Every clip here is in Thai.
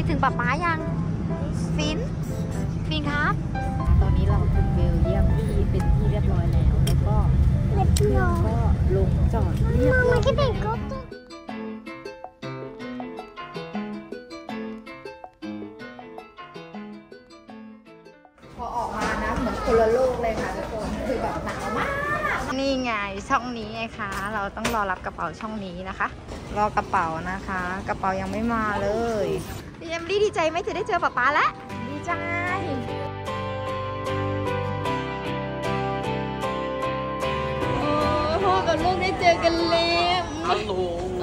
ดถึงป๊าป๊ายังฟินครับตอนนี้เราถึงเบลเยียมที่เป็นที่เรียบร้อยแล้วแล้วก็เครื่องก็ลงจอดเรียบร้อยพอออกมานะเหมือนคนละโลกเลยค่ะทุกคนคือแบบหนาวมากนี่ไงช่องนี้ไงคะเราต้องรอรับกระเป๋าช่องนี้นะคะรอกระเป๋านะคะกระเป๋ายังไม่มาเลยพี่เอมลี่ดีใจไหมจะได้เจอป๊าป๊าแล้วดีใจพ่อกับลูกได้เจอกันแล้วฮัลโหล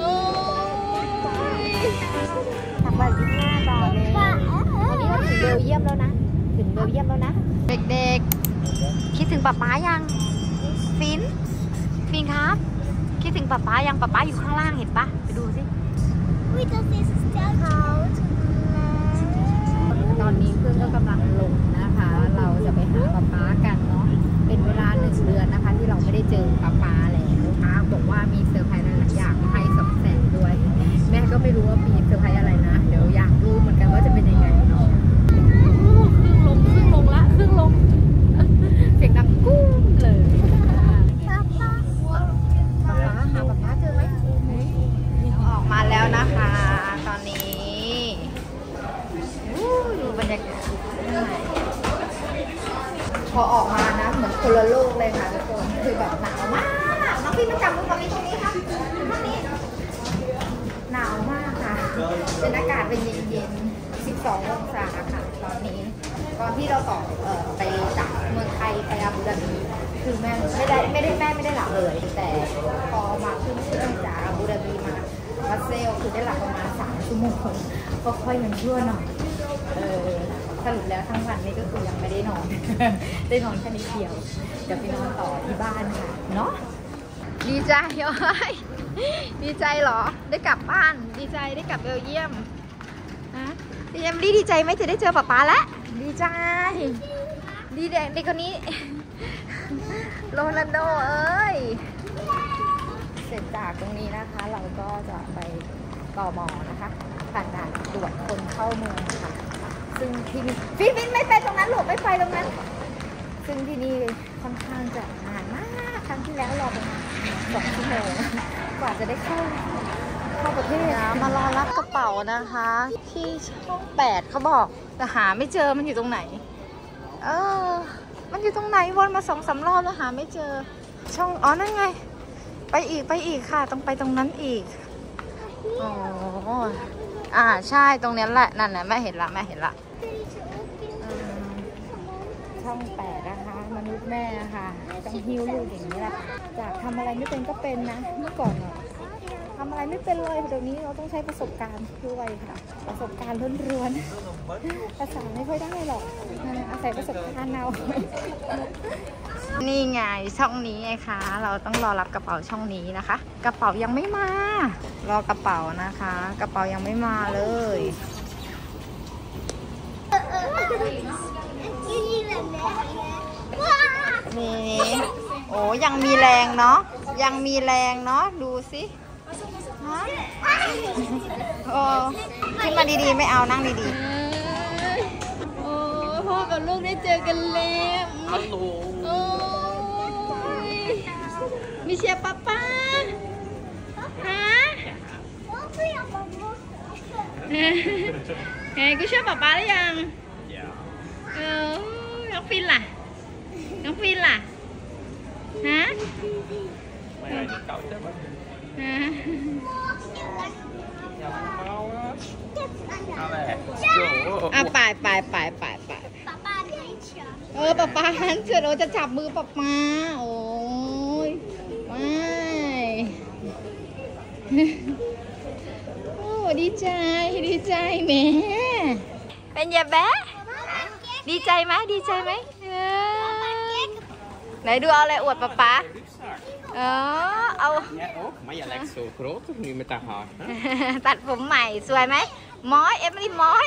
ทำแบบ25 ต่อเลยวันนี้เราถึงเบลเยียมแล้วนะเด็กๆคิดถึงป๊าป๊ายังฟินครับคิดถึงป๊าป๊ายังป๊าป๊าอยู่ข้างล่างเห็นปะไปดูสิตอนนี้เครื่องก็กำลังลงนะคะเราจะไปหาป๊าป๊ากันเนาะเป็นเวลา1 เดือนนะคะที่เราไม่ได้เจอป๊าป๊าแล้วนะคะบอกว่ามีเซอร์ไพรส์หลายอย่างให้200,000ด้วยแม่ก็ไม่รู้ว่ามีเซอร์ไพรส์อะไรนะเดี๋ยวอยากรู้เหมือนกันว่าจะเป็นยังไงเนาะเครื่องลงเสียงดังกุ้งเลยป๊าหาป๊าป๊าเจอไหมออกมาแล้วนะคะตอนนี้ดูบรรยากาศพอออกมานะเหมือนคนละโลกเลยค่ะทุกคนคือแบบหนาวมากน้องพี่มาจับมือตรงนี้ครับตรงนี้หนาวมากค่ะเป็นอากาศเป็นเย็นๆ12 องศาค่ะตอนนี้ตอนที่เราต่อไปจากเมืองไทยไปอาบูดาบีคือแม่ไม่ได้หลับเลยแต่พอมาขึ้นเครื่องจากอาบูดาบีมาบัสเซลคือได้หลับประมาณ3 ชั่วโมงก็ค่อยยังชั่วหน่อยสรุปแล้วทั้งวันนี้ก็คือยังไม่ได้นอน ได้นอนแค่นิดเดียวเดี๋ยวไปนอนต่อที่บ้านค่ะเนาะดีใจเฮ้ยดีใจเหรอได้กลับบ้านดีใจได้กลับเบลเยียมนะพี่เอมลี่ดีใจไหมจะได้เจอป๊าป๊าแล้วดีใจดีเด็กคนนี้โรนัลโดเอ้ยเสร็จจากตรงนี้นะคะเราก็จะไปตม.นะคะผ่านด่านตรวจคนเข้าเมืองค่ะซึ่งที่นี่ฟินไม่ไปตรงนั้นหลบไม่ไปตรงนั้นซึ่งที่นี่ค่อนข้างจะนานมากครั้งที่แล้วรอประมาณ2 ชั่วโมงกว่าจะได้เข้าประเทศมารอรับกระเป๋านะคะที่ช่อง8เขาบอกแต่หาไม่เจอมันอยู่ตรงไหนมันอยู่ตรงไหนวนมา2-3 รอบแล้วหาไม่เจอช่องนั่นไงไปอีกค่ะต้องไปตรงนั้นอีกใช่ตรงนี้แหละนั่นนะแม่เห็นละช่อง8นะคะมนุษย์แม่ค่ะต้องหิ้วลูกอย่างนี้แหละจากทำอะไรไม่เป็นก็เป็นนะเมื่อก่อนทำอะไรไม่เป็นเลยเดี๋ยวนี้เราต้องใช้ประสบการณ์ด้วยค่ะประสบการณ์ล้วนๆภาษาไม่ค่อยได้หรอกอาศัยประสบการณ์เอานี่ไงช่องนี้ไงคะเราต้องรอรับกระเป๋าช่องนี้นะคะกระเป๋ายังไม่มารอกระเป๋านะคะกระเป๋ายังไม่มาเลยนี่โอ้ยังมีแรงเนาะดูสิขึ้นมาดีๆไม่เอานั่งดีๆโอ้พ่อกับลูกได้เจอกันแล้วฮัลโหลมีเชียร์ป๊าฮะไงกูเชื่อป๊าหรือยังน้องฟินล่ะฮะไปป๊าหันเชิญจะจับมือป๊าโอ้ยโอ้ดีใจแม่เป็นยังไงดีใจไหมไหนดูเอาอะไรอวดป๊าเอาตัดผมใหม่สวยไหมเอมิลี่ม้อย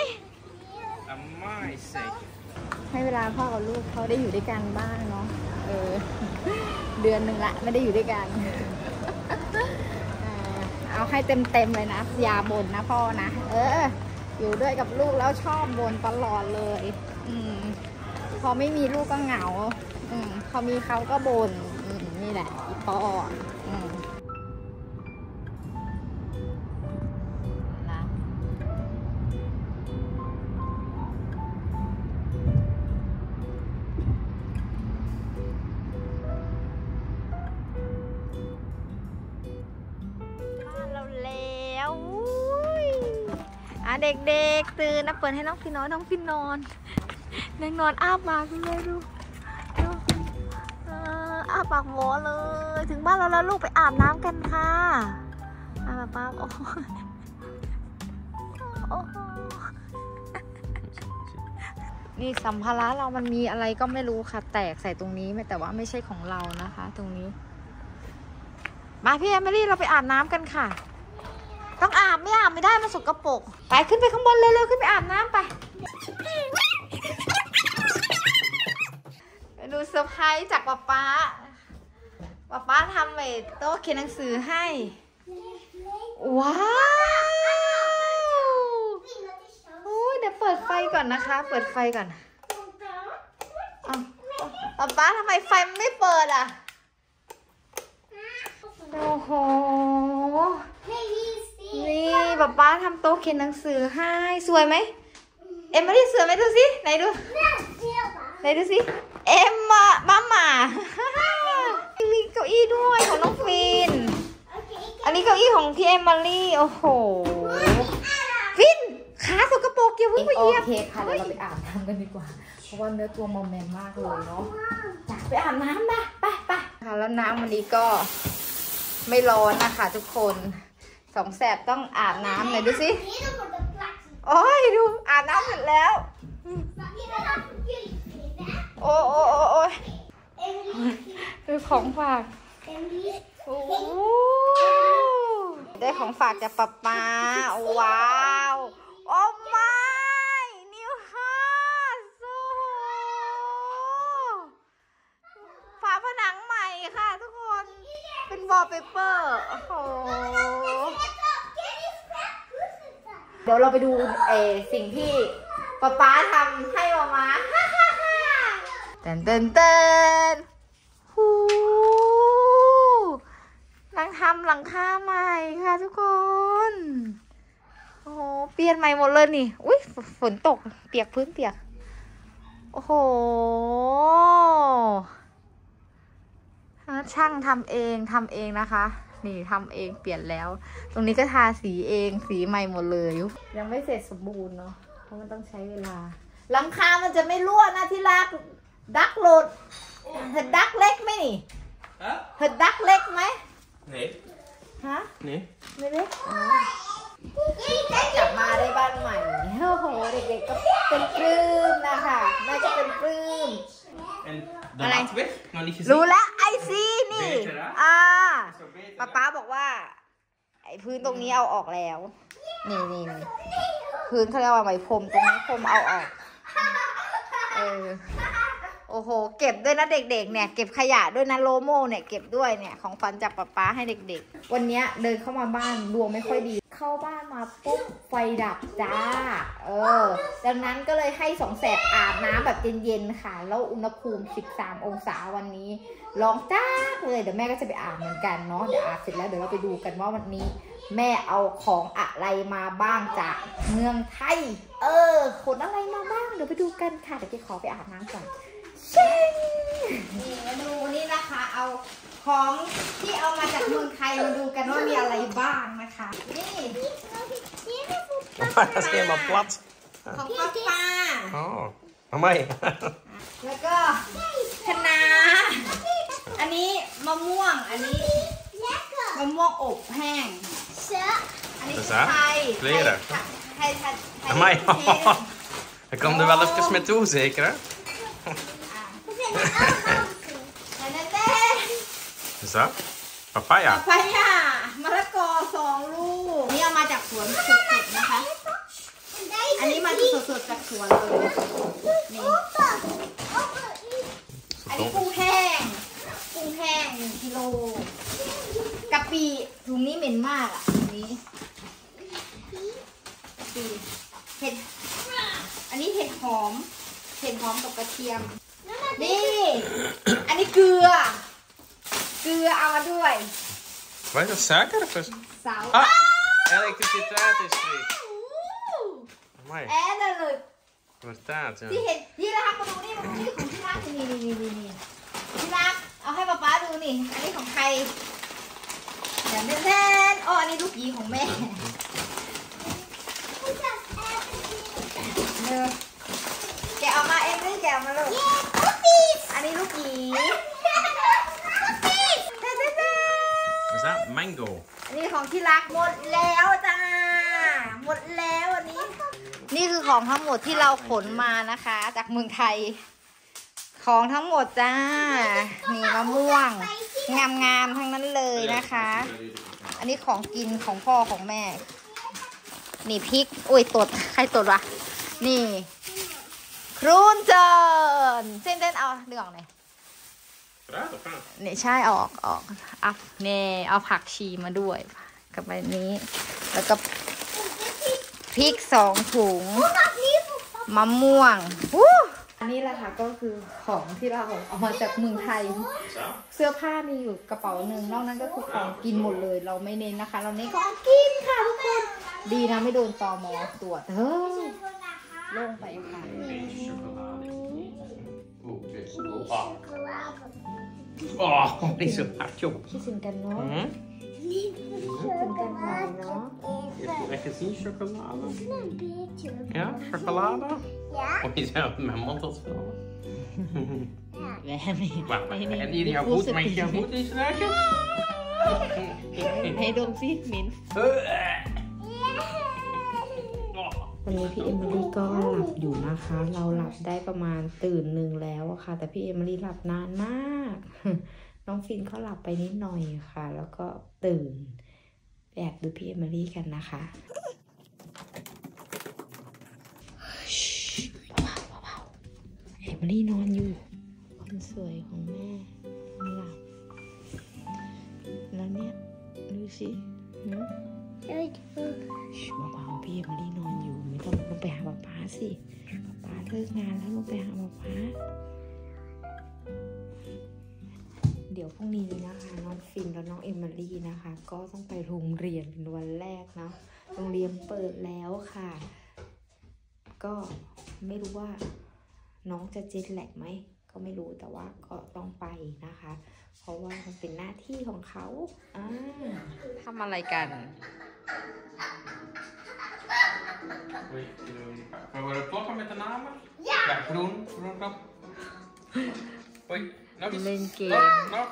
ให้เวลาพ่อกับลูกเขาได้อยู่ด้วยกันบ้างเนาะเดือนหนึ่งละไม่ได้อยู่ด้วยกันเอาให้เต็มเลยนะอย่าบ่นนะพ่อนะอยู่ด้วยกับลูกแล้วชอบบ่นตลอดเลยพอไม่มีลูกก็เหงาพอมีเขาก็บ่นนี่แหละอีพ่อนะบ้านเราแล้วเด็กๆตื่นนะเปิดให้น้องพี่นอนน้องพี่นอนนั่งนอนอ้าปากเลยดูอ้าปากหมอเลยถึงบ้านเราแล้วลูกไปอาบน้ำกันค่ะป้าโอ้นี่สัมภาระเรามันมีอะไรก็ไม่รู้ค่ะแตกใส่ตรงนี้แต่ว่าไม่ใช่ของเรานะคะตรงนี้มาพี่แอมเมลี่เราไปอาบน้ำกันค่ะต้องอาบไม่อาบไม่ได้มันสกปรกไปขึ้นไปข้างบนเร็วๆขึ้นไปอาบน้ำไปดูเซอร์ไพรส์จากป๊าทำโต๊ะเขียนหนังสือให้ว้าวโอ้ยเดี๋ยวเปิดไฟก่อนนะคะเปิดไฟก่อนป๊าทำไมไฟมันไม่เปิดอ่ะโอ้โหนี่ป๊าทำโต๊ะเขียนหนังสือให้สวยไหมเอ็มมาที่สวยไหมดูสิไหนดูสิเอ็มมามีเก้าอี้ด้วยของน้องฟินอันนี้เก้าอี้ของพี่เอ็มมารี่โอ้โหฟินขาสกปรกอย่าเพิ่งไปเหยียบโอเคค่ะเดี๋ยวเราไปอาบน้ำกันดีกว่าเพราะว่าเนื้อตัวมอมแมมมากเลยเนาะจับไปอาบน้ำนะไปค่ะแล้วน้ำวันนี้ก็ไม่ร้อนนะคะทุกคนสองแสบต้องอาบน้ำเลยดูสิโอ้ยดูอาบน้ำเสร็จแล้วโอ้ยดูของฝากโอ้ได้ของฝากจากป๊าว้าวโอ้ไม่นิวฮาโซฝาผนังใหม่ค่ะทุกคนเป็นวอลเปเปอร์โอ้โหเดี๋ยวเราไปดูสิ่งที่ป๊าทำให้มาเต้นหูนั่งทำหลังคาใหม่ค่ะทุกคนโอ้โหเปลี่ยนใหม่หมดเลยนี่อุ้ยฝนตกเปียกพื้นเปียกโอ้โหช่างทำเองนะคะนี่ทำเองเปลี่ยนแล้วตรงนี้ก็ทาสีเองสีใหม่หมดเลยยังไม่เสร็จสมบูรณ์เนาะเพราะมันต้องใช้เวลาหลังคามันจะไม่รั่วนะที่รักดักโหลดเห็ดดักเล็กไหมนี่เห็ดดักเล็กไหมนี่ฮะนี่ไม่เล็กกลับมาได้บ้านใหม่โอ้โหเด็กๆก็เป็นปลื้มนะคะแม่ก็เป็นปลื้มอะไรรู้แล้วไอซีนี่ป๊าบอกว่าไอพื้นตรงนี้เอาออกแล้วนี่พื้นเขาเรียกว่าไหมพรมตรงนี้พรมเอาออกโอ้โหเก็บด้วยนะเด็กๆเนี่ยเก็บขยะด้วยนะโลโม่เนี่ยเก็บด้วยเนี่ยของฟันจากป๊าให้เด็กๆวันนี้เดินเข้ามาบ้านดวงไม่ค่อยดีเข้าบ้านมาปุ๊บไฟดับจ้าดังนั้นก็เลยให้สองแสบอาบน้ำแบบเย็นๆค่ะแล้วอุณหภูมิ13 องศาวันนี้ร้องจ้าเลยเดี๋ยวแม่ก็จะไปอาบเหมือนกันเนาะเดี๋ยวอาบเสร็จแล้วเดี๋ยวเราไปดูกันว่าวันนี้แม่เอาของอะไรมาบ้างจากเมืองไทยขนอะไรมาบ้างเดี๋ยวไปดูกันค่ะเดี๋ยวไปขอไปอาบน้ำก่อนนี่มาดูนี่นะคะเอาของที่เอามาจากเมืองไทยมาดูกันว่ามีอะไรบ้างนะคะนี่ของป้าทำไมแล้วก็คะน้าอันนี้มะม่วงอันนี้มะม่วงอบแห้งอันนี้ไทย Amai. Hij kwam er wel even met toe, zeker hè? Is dat? Papaya. Papaya มะละกอ2 ลูกนี่เอามาจากสวนสดๆนะคะอันนี้มาสดๆจากสวนเลยนี่อันนี้กุ้งแห้ง1 กิโลกะปิถุงนี้เหม็นมากอ่ะถุงนี้กะปิเห็ดอันนี้เห็ดหอมกับกระเทียมนี่ อันนี้เกลือเอามาด้วย Wat is dat, suiker of is... สาว Ah, elektriciteit is er. Amai, แอนเลย wat taart, ja. ที่เห็นที่รักมาดูนี่มันนี่ของที่รักนี่ที่รักเอาให้ป๊าดูนี่อันนี้ของใครแทนอ๋ออันนี้ลูกหยีของแม่แกะออกมาเองนี่แกะออกมาเลยอันนี้ลูกหยี Is that mango? อันนี้ของที่รักหมดแล้วจ้าหมดแล้วอันนี้นี่คือของทั้งหมดที่เราขนมานะคะจากเมืองไทยของทั้งหมดจ้านี่มะม่วงงามๆทั้งนั้นเลยนะคะอันนี้ของกินของพ่อของแม่นี่พริกอุ้ยตดใครตดวะนี่ครูนเจินเส้นเอาเรื่องไหนนี่ใช่ออกอัพเนี่ยเอาผักชีมาด้วยกับใบนี้แล้วก็พริก2 ถุงมะม่วงอันนี้แหละค่ะก็คือของที่เราเอามาจากเมืองไทยเสื้อผ้ามีอยู่กระเป๋าหนึ่งนอกนั้นก็คือของกินหมดเลยเราไม่เน้นนะคะเราเน้นของกินค่ะทุกคนดีนะไม่โดนตม.ตรวจลงไปค่ะ Oh, dit is een hartje op. คิดถึงกันเนาะ Hm? คิดถึงกันหน่อยเนาะ Lekker zien, chocolade. Ja, chocolade? Oh, je zou mijn mond ontvallen. แม่ไม่ Wacht, en die jouw voet, mag ik jouw voet eens ruiken? ให้ดมสิมิ้น วันนี้พี่เอมิลี่ก็หลับอยู่นะคะ เราหลับได้ประมาณตื่นหนึ่งแล้วค่ะแต่พี่เอมิลี่หลับนานมากน้องฟินเขาหลับไปนิดหน่อยค่ะ แล้วก็ตื่นแอบดูพี่เอมิลี่กันนะคะเบาๆเอมิลี่นอนอยู่คนสวยของแม่หลับแล้วเนี่ยดูสิเบาๆพี่เอมิลี่นอนอยู่ไม่ต้องลงไปหาป๊าสิป๊าเลิกงานแล้วลงไปหาป๊าเดี๋ยวพรุ่งนี้นะคะน้องฟินและน้องเอมิลี่นะคะก็ต้องไปโรงเรียนเป็นวันแรกนะโรงเรียนเปิดแล้วค่ะก็ไม่รู้ว่าน้องจะเจ็ตแลกไหมก็ไม่รู้แต่ว่าก็ต้องไปนะคะเพราะว่ามันเป็นหน้าที่ของเขาทำอะไรกัน Gaan we er plakken met de namen? Ja! Ja, groen knop. Hoi, nog eens. เล่นเกม Nog.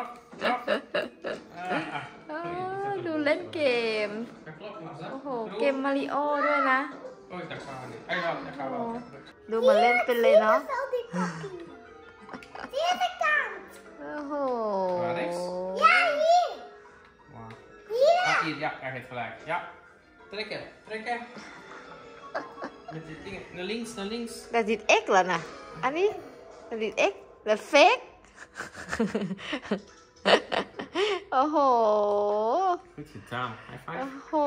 ดูเล่นเกม โอ้โห เกมมาริโอด้วยนะ Oei, dat gaan we niet. Dat gaan we wel. ดูเหมือนเล่นเป็นเลยเนาะโอ้โห Waar rechts? Ja, hier. Ah, hier, ja, hij heeft gelijk. Ja. Trekken. Met die dingen. Naar links. แต่ดิด X เหรอนะอันนี้แต่ดิด X แต่เฟกโอ้โห Goed gedaan. High โอ้ five. โห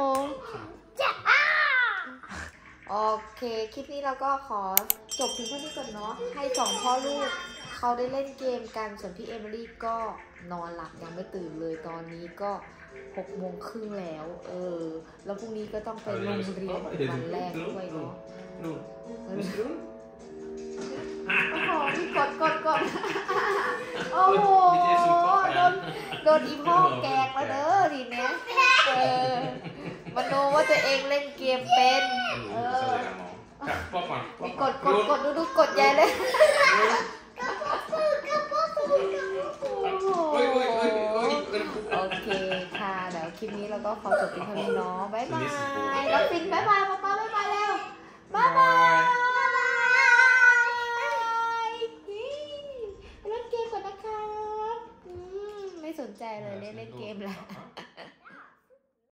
โอเคคลิปนี้เราก็ขอจบเพียงเท่านี้ก่อนเนาะให้สองพ่อลูกเขาได้เล่นเกมกันส่วนพี่เอมิลี่ก็นอนหลับยังไม่ตื่นเลยตอนนี้ก็6:30แล้วแล้วพรุ่งนี้ก็ต้องไปโรงเรียนเป็นวันแรกด้วยเนาะกดโอ้โหโดนอีพ่อแกงแล้วเด้อทีเนี้ยมโนว่าตัวเองเล่นเกมเป็นกดดูกดใหญ่เลยโอเคค่ะเดี๋ยวคลิปนี้เราก็ขอจบเพียงเท่านี้เนาะบ๊ายบายแล้วฟินบ๊ายบาย